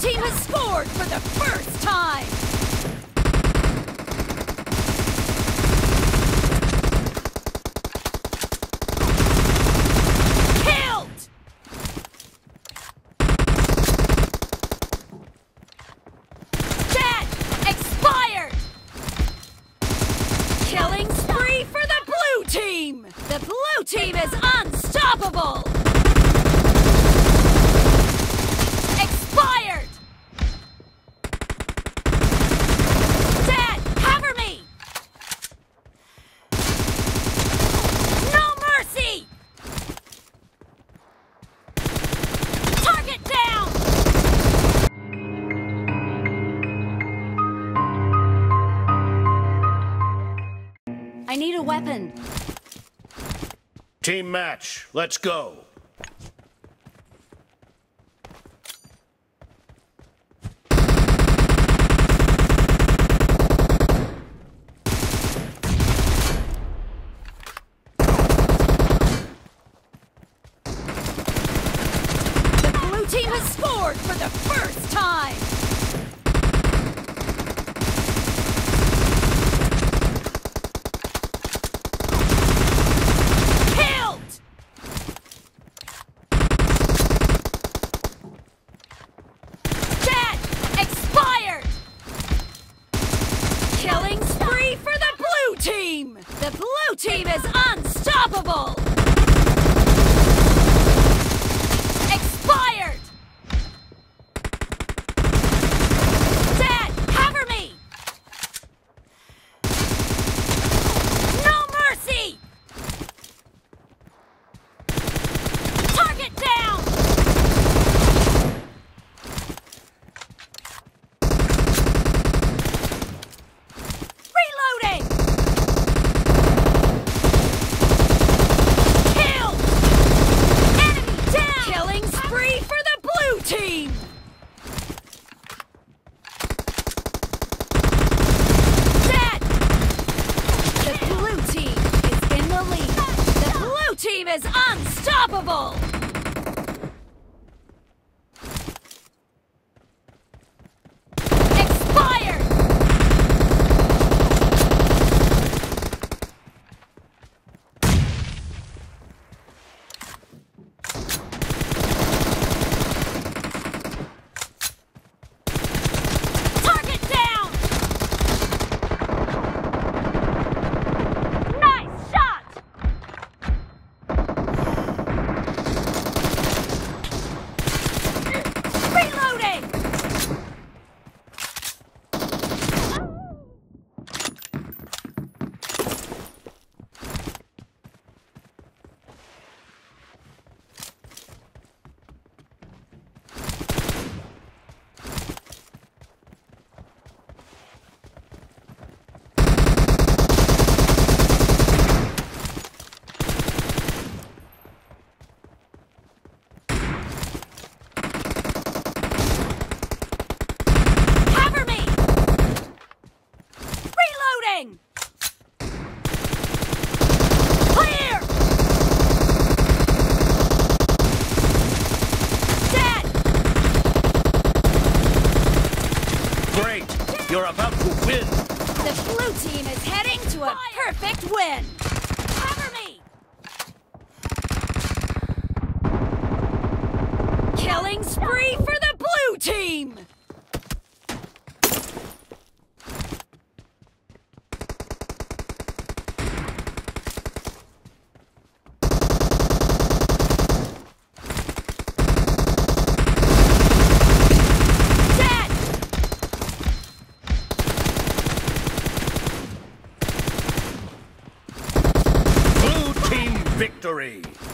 team has scored for the first time! Killed! Dead! Expired! Killing spree for the blue team! The blue team is unstoppable! Expired! Dead! Cover me! No mercy! Target down! I need a weapon. Team match, let's go. The blue team has scored for the first time! Killed! Dead! Expired! Killing spree for the blue team! The blue team is unstoppable! Expired! Dead! Cover me! No mercy! Target down! Reloading! Kill! Enemy down! Killing spree for the blue team! Dead! The blue team is in the lead. The blue team is unstoppable! Expired! Target down! Nice shot! Reloading! Cover me! Reloading! Clear! Dead! Great, you're about to win. The blue team is heading to a perfect win! Cover me! Killing spree for the blue team! Dead! Blue team victory.